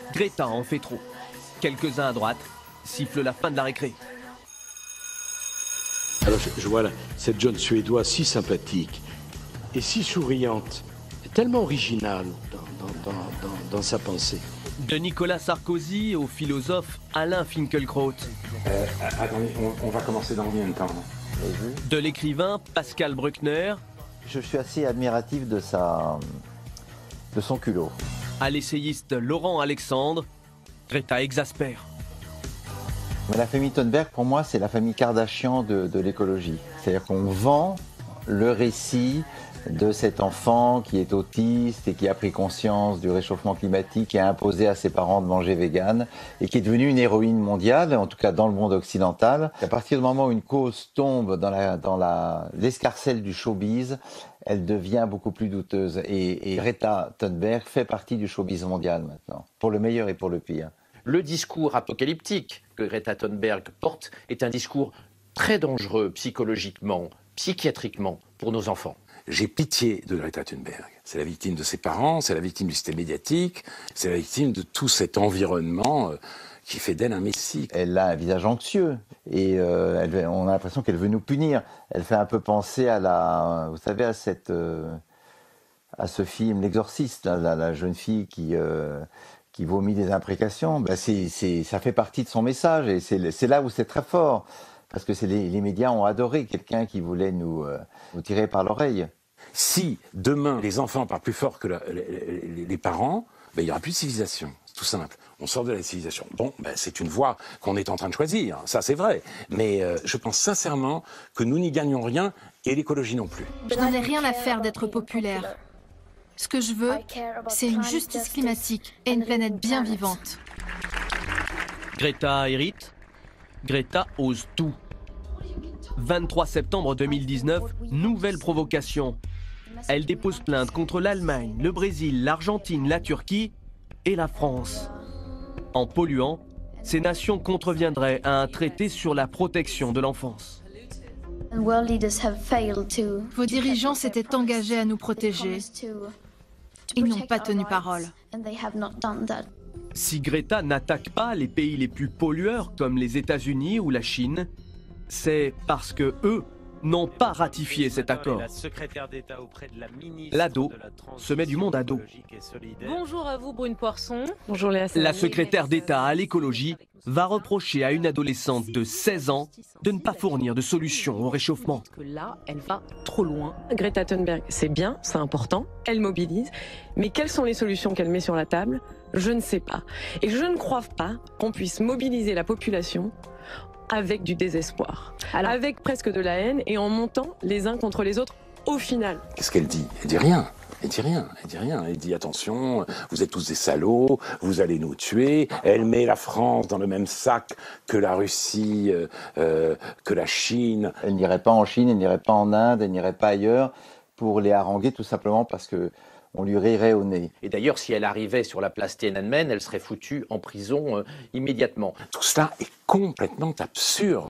Greta en fait trop. Quelques-uns à droite sifflent la fin de la récré. Alors je vois là, cette jeune Suédoise si sympathique et si souriante, tellement originale dans sa pensée. De Nicolas Sarkozy au philosophe Alain Finkielkraut. Attendez, on va commencer dans combien de temps? De l'écrivain Pascal Bruckner. Je suis assez admiratif de son culot. À l'essayiste Laurent Alexandre, Greta exaspère. Mais la famille Thunberg, pour moi, c'est la famille Kardashian de l'écologie. C'est-à-dire qu'on vend le récit de cet enfant qui est autiste et qui a pris conscience du réchauffement climatique et a imposé à ses parents de manger vegan et qui est devenue une héroïne mondiale, en tout cas dans le monde occidental. À partir du moment où une cause tombe dans l'escarcelle du showbiz, elle devient beaucoup plus douteuse. Et Greta Thunberg fait partie du showbiz mondial maintenant, pour le meilleur et pour le pire. Le discours apocalyptique que Greta Thunberg porte est un discours très dangereux psychologiquement, psychiatriquement pour nos enfants. J'ai pitié de Greta Thunberg. C'est la victime de ses parents, c'est la victime du système médiatique, c'est la victime de tout cet environnement qui fait d'elle un messie. Elle a un visage anxieux et on a l'impression qu'elle veut nous punir. Elle fait un peu penser à ce film L'Exorciste, la jeune fille qui vomit des imprécations. Ça fait partie de son message et c'est là où c'est très fort. Parce que les médias ont adoré quelqu'un qui voulait nous tirer par l'oreille. Si demain les enfants parlent plus fort que les parents, il n'y aura plus de civilisation. C'est tout simple. On sort de la civilisation. Bon, c'est une voie qu'on est en train de choisir, ça c'est vrai. Mais je pense sincèrement que nous n'y gagnons rien et l'écologie non plus. Je n'en ai rien à faire d'être populaire. Ce que je veux, c'est une justice climatique et une planète bien vivante. Greta hérite. Greta ose tout. 23 septembre 2019, nouvelle provocation. Elle dépose plainte contre l'Allemagne, le Brésil, l'Argentine, la Turquie et la France. En polluant, ces nations contreviendraient à un traité sur la protection de l'enfance. Vos dirigeants s'étaient engagés à nous protéger. Ils n'ont pas tenu parole. Si Greta n'attaque pas les pays les plus pollueurs comme les États-Unis ou la Chine, c'est parce que eux n'ont pas ratifié cet accord. L'ado se met du monde à dos. Bonjour à vous, Brune Poisson. Bonjour Léa. La secrétaire d'État à l'écologie va reprocher à une adolescente de 16 ans de ne pas fournir de solution au réchauffement. Que là, elle va trop loin. Greta Thunberg, c'est bien, c'est important, elle mobilise, mais quelles sont les solutions qu'elle met sur la table? Je ne sais pas. Et je ne crois pas qu'on puisse mobiliser la population avec du désespoir, avec presque de la haine et en montant les uns contre les autres au final. Qu'est-ce qu'elle dit? Elle dit rien. Elle dit rien, elle dit rien. Elle dit attention, vous êtes tous des salauds, vous allez nous tuer. Elle met la France dans le même sac que la Russie, que la Chine. Elle n'irait pas en Chine, elle n'irait pas en Inde, elle n'irait pas ailleurs pour les haranguer tout simplement parce que on lui rirait au nez. Et d'ailleurs, si elle arrivait sur la place Tiananmen, elle serait foutue en prison immédiatement. Tout cela est complètement absurde.